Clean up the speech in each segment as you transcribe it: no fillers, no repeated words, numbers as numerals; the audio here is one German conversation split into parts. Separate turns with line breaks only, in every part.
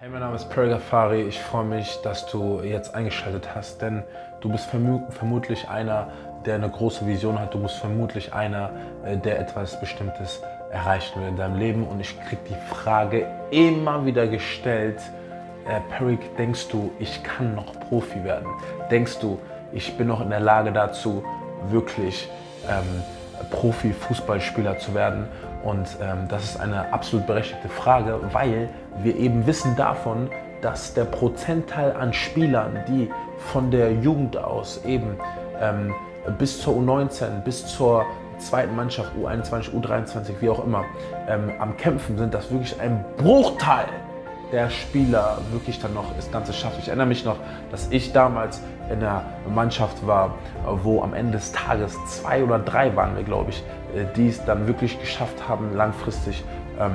Hey, mein Name ist Peric Afari. Ich freue mich, dass du jetzt eingeschaltet hast, denn du bist vermutlich einer, der eine große Vision hat. Du bist vermutlich einer, der etwas Bestimmtes erreichen will in deinem Leben. Und ich kriege die Frage immer wieder gestellt: Peric, denkst du, ich kann noch Profi werden? Denkst du, ich bin noch in der Lage dazu, wirklich Profi-Fußballspieler zu werden? Und das ist eine absolut berechtigte Frage, weil wir eben wissen davon, dass der Prozentteil an Spielern, die von der Jugend aus eben bis zur U19, bis zur zweiten Mannschaft, U21, U23, wie auch immer, am Kämpfen sind, dass wirklich ein Bruchteil der Spieler wirklich dann noch das Ganze schafft. Ich erinnere mich noch, dass ich damals in der Mannschaft war, wo am Ende des Tages 2 oder 3 waren wir, glaube ich, die es dann wirklich geschafft haben, langfristig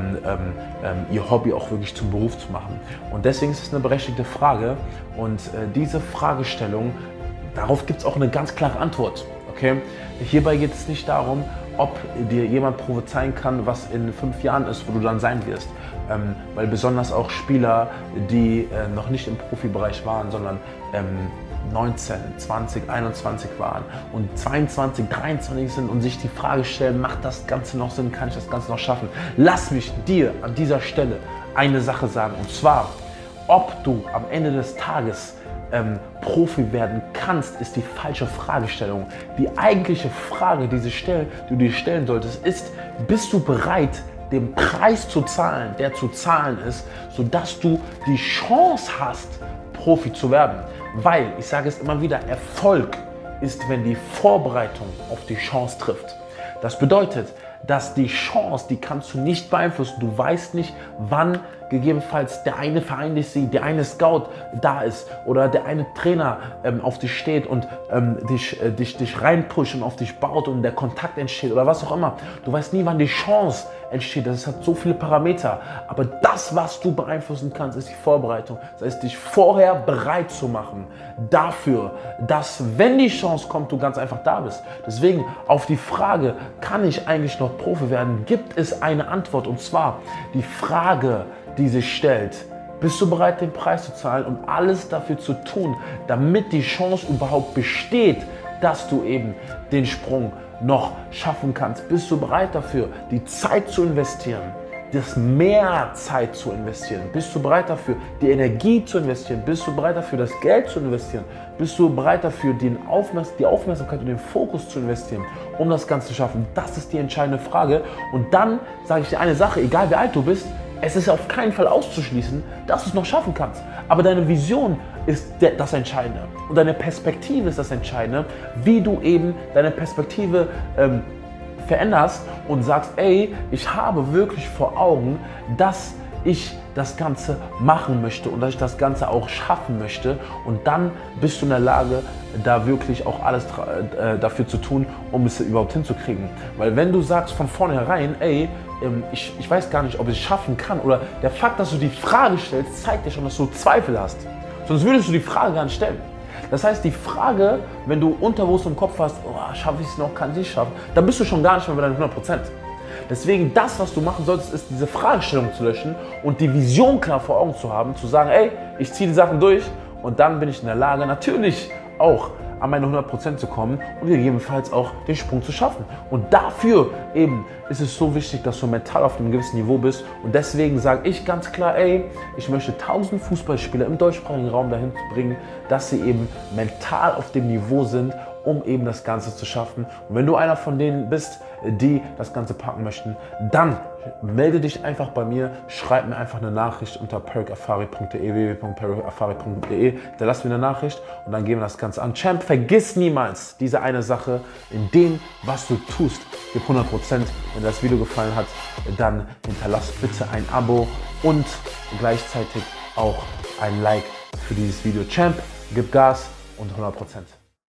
ihr Hobby auch wirklich zum Beruf zu machen. Und deswegen ist es eine berechtigte Frage, und diese Fragestellung, darauf gibt es auch eine ganz klare Antwort. Okay? Hierbei geht es nicht darum, ob dir jemand prophezeien kann, was in 5 Jahren ist, wo du dann sein wirst. Weil besonders auch Spieler, die noch nicht im Profibereich waren, sondern 19, 20, 21 waren und 22, 23 sind und sich die Frage stellen, macht das Ganze noch Sinn, kann ich das Ganze noch schaffen? Lass mich dir an dieser Stelle eine Sache sagen, und zwar, ob du am Ende des Tages Profi werden kannst, ist die falsche Fragestellung. Die eigentliche Frage, die du dir stellen solltest, ist: Bist du bereit, den Preis zu zahlen, der zu zahlen ist, sodass du die Chance hast, Profi zu werden? Weil, ich sage es immer wieder, Erfolg ist, wenn die Vorbereitung auf die Chance trifft. Das bedeutet, dass die Chance, die kannst du nicht beeinflussen. Du weißt nicht, wann gegebenenfalls der eine Verein dich sieht, der eine Scout da ist oder der eine Trainer auf dich steht und dich reinpusht und auf dich baut und der Kontakt entsteht oder was auch immer. Du weißt nie, wann die Chance entsteht. Das hat so viele Parameter. Aber das, was du beeinflussen kannst, ist die Vorbereitung. Das heißt, dich vorher bereit zu machen dafür, dass, wenn die Chance kommt, du ganz einfach da bist. Deswegen auf die Frage, kann ich eigentlich noch Profi werden, gibt es eine Antwort, und zwar die Frage, die sich stellt: Bist du bereit, den Preis zu zahlen und alles dafür zu tun, damit die Chance überhaupt besteht, dass du eben den Sprung noch schaffen kannst? Bist du bereit dafür, die Zeit zu investieren, mehr Zeit zu investieren? Bist du bereit dafür, die Energie zu investieren? Bist du bereit dafür, das Geld zu investieren? Bist du bereit dafür, die Aufmerksamkeit und den Fokus zu investieren, um das Ganze zu schaffen? Das ist die entscheidende Frage. Und dann sage ich dir eine Sache: Egal wie alt du bist, es ist auf keinen Fall auszuschließen, dass du es noch schaffen kannst. Aber deine Vision ist das Entscheidende. Und deine Perspektive ist das Entscheidende, wie du eben deine Perspektive veränderst und sagst: Ey, ich habe wirklich vor Augen, dass ich das Ganze machen möchte und dass ich das Ganze auch schaffen möchte. Und dann bist du in der Lage, da wirklich auch alles dafür zu tun, um es überhaupt hinzukriegen. Weil wenn du sagst von vornherein: Ey, ich weiß gar nicht, ob ich es schaffen kann, oder der Fakt, dass du die Frage stellst, zeigt dir schon, dass du Zweifel hast. Sonst würdest du die Frage gar nicht stellen. Das heißt, die Frage, wenn du unterbewusst im Kopf hast, oh, schaffe ich es noch, kann ich es schaffen, dann bist du schon gar nicht mehr bei deinen 100%. Deswegen, das, was du machen solltest, ist, diese Fragestellung zu löschen und die Vision klar vor Augen zu haben, zu sagen: Ey, ich ziehe die Sachen durch und dann bin ich in der Lage, natürlich auch an meine 100% zu kommen und gegebenenfalls auch den Sprung zu schaffen. Und dafür eben ist es so wichtig, dass du mental auf einem gewissen Niveau bist. Und deswegen sage ich ganz klar: Ey, ich möchte 1000 Fußballspieler im deutschsprachigen Raum dahin bringen, dass sie eben mental auf dem Niveau sind, um eben das Ganze zu schaffen. Und wenn du einer von denen bist, die das Ganze packen möchten, dann melde dich einfach bei mir, schreib mir einfach eine Nachricht unter pericafari.de, www.pericafari.de, da lass mir eine Nachricht und dann gehen wir das Ganze an. Champ, vergiss niemals diese eine Sache: In dem, was du tust, gib 100%. Wenn dir das Video gefallen hat, dann hinterlass bitte ein Abo und gleichzeitig auch ein Like für dieses Video. Champ, gib Gas und 100%.